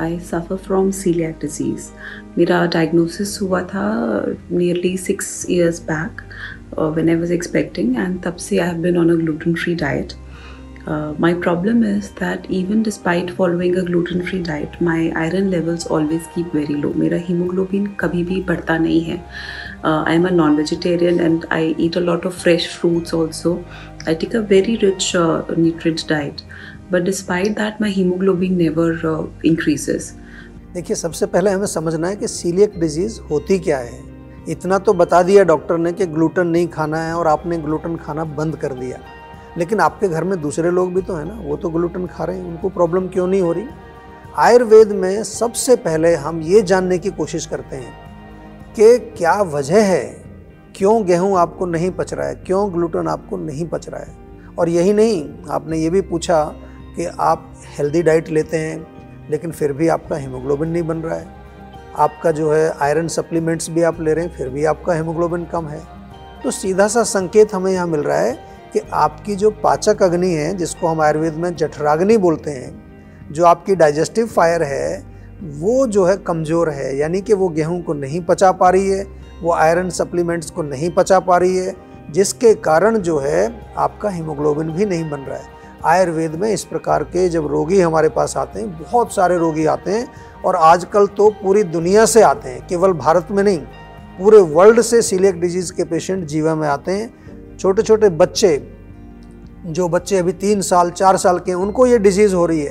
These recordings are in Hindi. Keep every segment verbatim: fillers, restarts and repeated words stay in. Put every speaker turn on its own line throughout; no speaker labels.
I suffer from coeliac disease. मेरा डायग्नोसिस हुआ था nearly six years back when I was expecting, and तब से I have been on a gluten free diet. Uh, my problem is that even despite following a gluten-free diet, my iron levels always keep very low. मेरा hemoglobin कभी भी बढ़ता नहीं है. Uh, I am a non-vegetarian and I eat a lot of fresh fruits also. I take a very rich uh, nutrient diet, but despite that, my hemoglobin never uh, increases.
देखिए, सबसे पहले हमें समझना है कि सीलियक डिजीज़ होती क्या है. इतना तो बता दिया डॉक्टर ने कि ग्लूटेन नहीं खाना है और आपने ग्लूटेन खाना बंद कर दिया, लेकिन आपके घर में दूसरे लोग भी तो हैं ना, वो तो ग्लूटेन खा रहे हैं, उनको प्रॉब्लम क्यों नहीं हो रही. आयुर्वेद में सबसे पहले हम ये जानने की कोशिश करते हैं कि क्या वजह है, क्यों गेहूं आपको नहीं पच रहा है, क्यों ग्लूटेन आपको नहीं पच रहा है. और यही नहीं, आपने ये भी पूछा कि आप हेल्दी डाइट लेते हैं लेकिन फिर भी आपका हीमोग्लोबिन नहीं बन रहा है, आपका जो है आयरन सप्लीमेंट्स भी आप ले रहे हैं फिर भी आपका हीमोग्लोबिन कम है. तो सीधा सा संकेत हमें यहाँ मिल रहा है कि आपकी जो पाचक अग्नि है, जिसको हम आयुर्वेद में जठराग्नि बोलते हैं, जो आपकी डाइजेस्टिव फायर है, वो जो है कमज़ोर है. यानी कि वो गेहूं को नहीं पचा पा रही है, वो आयरन सप्लीमेंट्स को नहीं पचा पा रही है, जिसके कारण जो है आपका हीमोग्लोबिन भी नहीं बन रहा है. आयुर्वेद में इस प्रकार के जब रोगी हमारे पास आते हैं, बहुत सारे रोगी आते हैं और आजकल तो पूरी दुनिया से आते हैं, केवल भारत में नहीं, पूरे वर्ल्ड से सीलियक डिजीज़ के पेशेंट जीवा में आते हैं. छोटे छोटे बच्चे, जो बच्चे अभी तीन साल चार साल के हैं, उनको ये डिजीज़ हो रही है.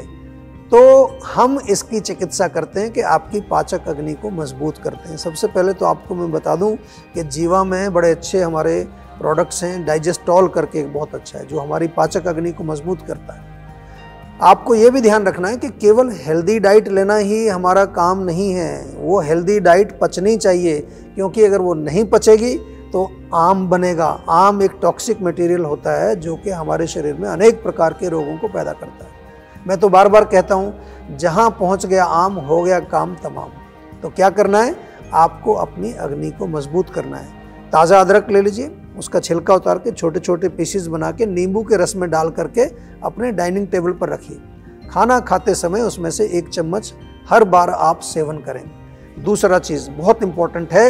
तो हम इसकी चिकित्सा करते हैं कि आपकी पाचक अग्नि को मजबूत करते हैं. सबसे पहले तो आपको मैं बता दूं कि जीवा में बड़े अच्छे हमारे प्रोडक्ट्स हैं. डाइजेस्टॉल करके एक बहुत अच्छा है जो हमारी पाचक अग्नि को मजबूत करता है. आपको ये भी ध्यान रखना है कि केवल हेल्दी डाइट लेना ही हमारा काम नहीं है. वो हेल्दी डाइट पचनी चाहिए, क्योंकि अगर वो नहीं पचेगी तो आम बनेगा. आम एक टॉक्सिक मटेरियल होता है जो कि हमारे शरीर में अनेक प्रकार के रोगों को पैदा करता है. मैं तो बार बार कहता हूँ, जहाँ पहुँच गया आम हो गया काम तमाम. तो क्या करना है, आपको अपनी अग्नि को मजबूत करना है. ताज़ा अदरक ले लीजिए, उसका छिलका उतार के छोटे छोटे पीसेस बना के नींबू के रस में डाल करके अपने डाइनिंग टेबल पर रखिए. खाना खाते समय उसमें से एक चम्मच हर बार आप सेवन करें. दूसरा चीज़ बहुत इम्पोर्टेंट है,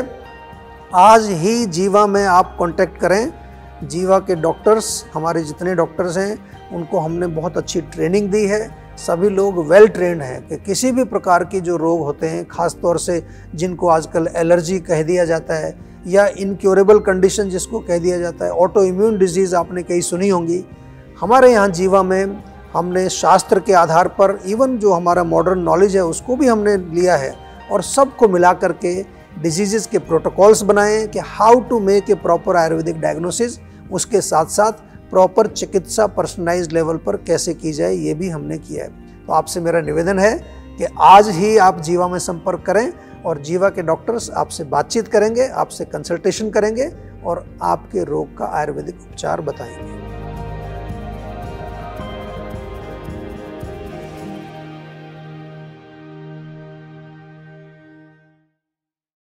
आज ही जीवा में आप कांटेक्ट करें. जीवा के डॉक्टर्स, हमारे जितने डॉक्टर्स हैं, उनको हमने बहुत अच्छी ट्रेनिंग दी है. सभी लोग वेल ट्रेंड हैं कि किसी भी प्रकार की जो रोग होते हैं, ख़ास तौर से जिनको आजकल एलर्जी कह दिया जाता है या इनक्योरेबल कंडीशन जिसको कह दिया जाता है, ऑटो इम्यून डिजीज़ आपने कहीं सुनी होंगी. हमारे यहाँ जीवा में हमने शास्त्र के आधार पर, इवन जो हमारा मॉडर्न नॉलेज है उसको भी हमने लिया है और सबको मिला करके डिजीज़ के प्रोटोकॉल्स बनाए कि how to make a proper Ayurvedic diagnosis. उसके साथ साथ प्रॉपर चिकित्सा पर्सनलाइज्ड लेवल पर कैसे की जाए, ये भी हमने किया है. तो आपसे मेरा निवेदन है कि आज ही आप जीवा में संपर्क करें और जीवा के डॉक्टर्स आपसे बातचीत करेंगे, आपसे कंसल्टेशन करेंगे और आपके रोग का आयुर्वेदिक उपचार बताएंगे.